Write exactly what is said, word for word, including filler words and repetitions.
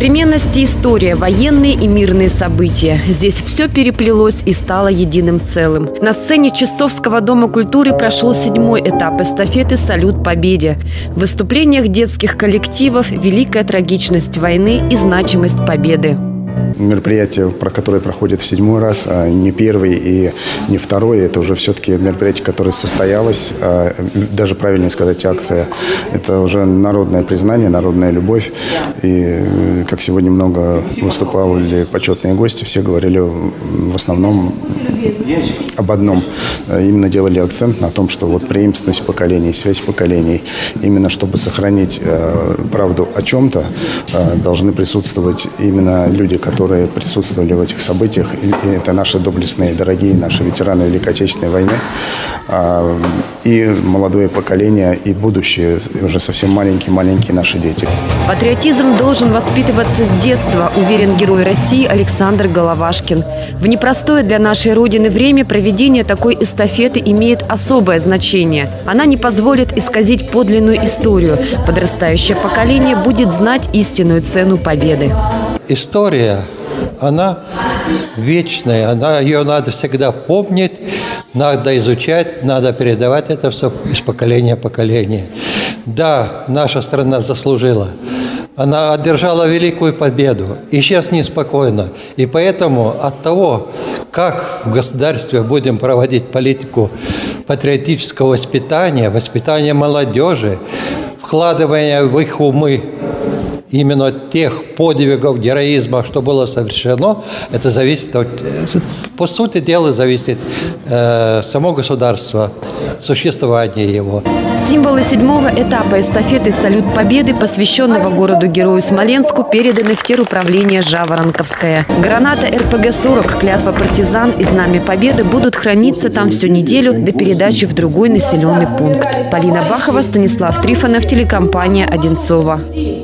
Современность и история, военные и мирные события. Здесь все переплелось и стало единым целым. На сцене Чистовского дома культуры прошел седьмой этап эстафеты «Салют Победе». В выступлениях детских коллективов великая трагичность войны и значимость победы. Мероприятие, про которое проходит в седьмой раз, а не первый и не второй, это уже все-таки мероприятие, которое состоялось, даже правильнее сказать, акция. Это уже народное признание, народная любовь. И как сегодня много выступали почетные гости, все говорили в основном об одном. Именно делали акцент на том, что вот преемственность поколений, связь поколений, именно чтобы сохранить правду о чем-то, должны присутствовать именно люди, которые которые присутствовали в этих событиях. И это наши доблестные, дорогие наши ветераны Великой Отечественной войны. И молодое поколение, и будущее, уже совсем маленькие-маленькие наши дети. Патриотизм должен воспитываться с детства, уверен герой России Александр Головашкин. В непростое для нашей Родины время проведение такой эстафеты имеет особое значение. Она не позволит исказить подлинную историю. Подрастающее поколение будет знать истинную цену победы. История, она вечная, она, ее надо всегда помнить, надо изучать, надо передавать это все из поколения в поколение. Да, наша страна заслужила. Она одержала великую победу, и сейчас неспокойно. И поэтому от того, как в государстве будем проводить политику патриотического воспитания, воспитания молодежи, вкладывания в их умы именно тех подвигов, героизма, что было совершено, это зависит от, по сути дела, зависит э, само государство, существование его. Символы седьмого этапа эстафеты «Салют Победы», посвященного городу-герою Смоленску, переданы в теруправление Жаворонковское. Граната эр пэ гэ сорок, клятва партизан и знамя Победы будут храниться там всю неделю до передачи в другой населенный пункт. Полина Бахова, Станислав Трифонов, телекомпания «Одинцово».